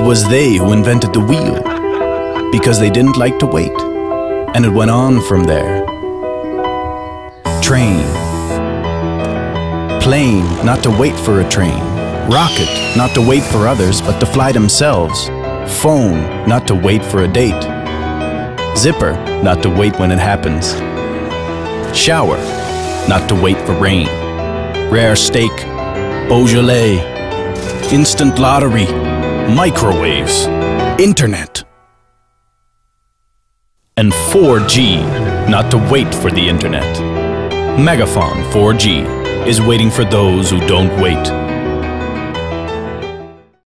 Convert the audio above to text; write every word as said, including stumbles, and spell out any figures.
was they who invented the wheel, because they didn't like to wait. And it went on from there. Train. Plane, not to wait for a train. Rocket, not to wait for others, but to fly themselves. Phone, not to wait for a date. Zipper, not to wait when it happens. Shower, not to wait for rain. Rare steak, Beaujolais, instant lottery, microwaves, internet. And four G, not to wait for the internet. Megafon four G is waiting for those who don't wait.